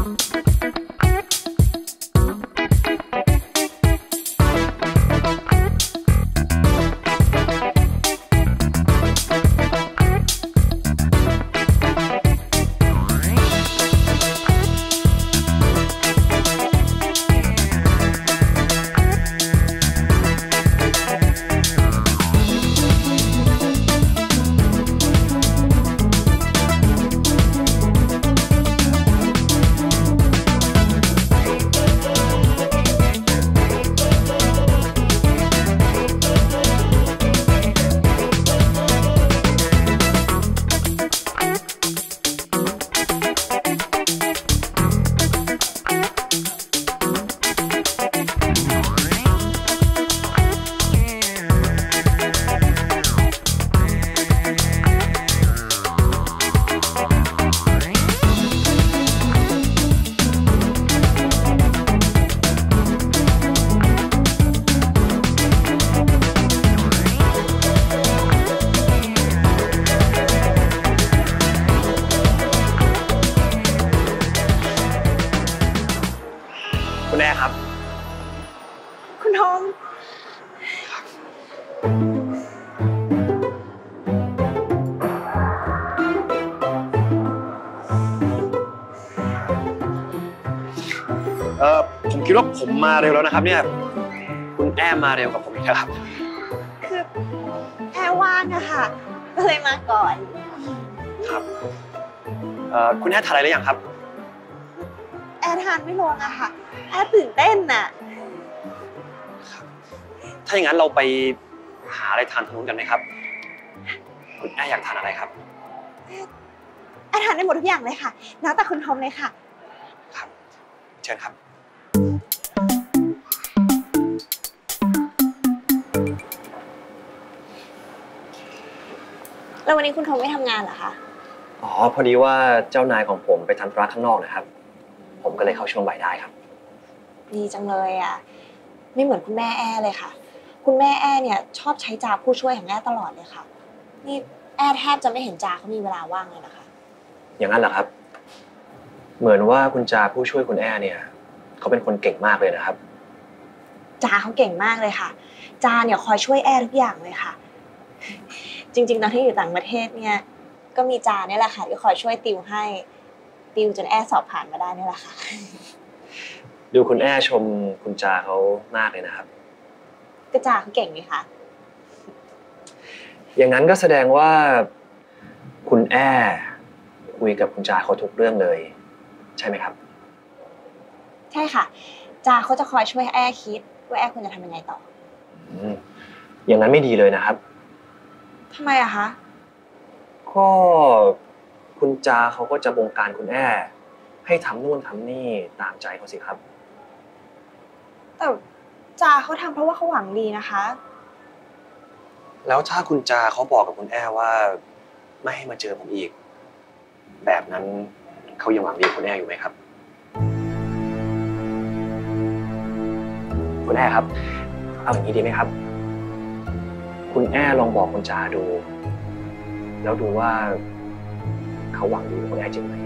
คุณแอร์ครับคุณทองผมคิดว่าผมมาเร็วแล้วนะครับเนี่ยคุณแอร์มาเร็วกว่าผมอีกครับคือแอร์ว่างอะค่ะก็เลยมาก่อนครับคุณแอร์ทานอะไรหรือยังครับแอร์ทานไม่ลงอะค่ะแอร์ตื่นเต้นน่ะถ้าอย่างนั้นเราไปหาอะไรทานทางนู้นกันไหมครับคุณแอร์อยากทานอะไรครับแอร์ทานได้หมดทุกอย่างเลยค่ะแล้วแต่คุณทอมเลยค่ะครับเชิญครับแล้ววันนี้คุณทอมไม่ทำงานเหรอคะอ๋อพอดีว่าเจ้านายของผมไปทำธุระข้างนอกนะครับผมก็เลยเข้าช่วงบ่ายได้ครับดีจังเลยอ่ะไม่เหมือนคุณแม่แอร์เลยค่ะคุณแม่แอร์เนี่ยชอบใช้จ่าผู้ช่วยของแอร์ตลอดเลยค่ะนี่แอร์แทบจะไม่เห็นจ่าเขามีเวลาว่างเลยนะคะอย่างนั้นเหรอครับเหมือนว่าคุณจ่าผู้ช่วยคุณแอร์เนี่ยเขาเป็นคนเก่งมากเลยนะครับจ่าเขาเก่งมากเลยค่ะจ่าเนี่ยคอยช่วยแอร์ทุกอย่างเลยค่ะจริงๆตอนที่อยู่ต่างประเทศเนี่ยก็มีจ่าเนี่ยแหละค่ะที่คอยช่วยติวให้ติวจนแอร์สอบผ่านมาได้นี่แหละค่ะดูคุณแอร์ชมคุณจ่าเขามากเลยนะครับก็จ่าเขาเก่งไหมคะอย่างนั้นก็แสดงว่าคุณแอร์คุยกับคุณจ่าเขาทุกเรื่องเลยใช่ไหมครับใช่ค่ะจ่าเขาจะคอยช่วยแอร์คิดว่าแอร์ควรจะทำยังไงต่ออย่างนั้นไม่ดีเลยนะครับทำไมอะคะก็คุณจาเขาก็จะบงการคุณแอร์ให้ทำนู่นทำนี่ตามใจเขาสิครับแต่จ่าเขาทำเพราะว่าเขาหวังดีนะคะแล้วถ้าคุณจาเขาบอกกับคุณแอร์ว่าไม่ให้มาเจอผมอีกแบบนั้นเขายังหวังดีคุณแอร์อยู่ไหมครับคุณแอร์ครับเอาอย่างนี้ดีไหมครับคุณแอร์ลองบอกคุณจาดูแล้วดูว่าเขาหวังดีกับคุณแอร์จริงไหม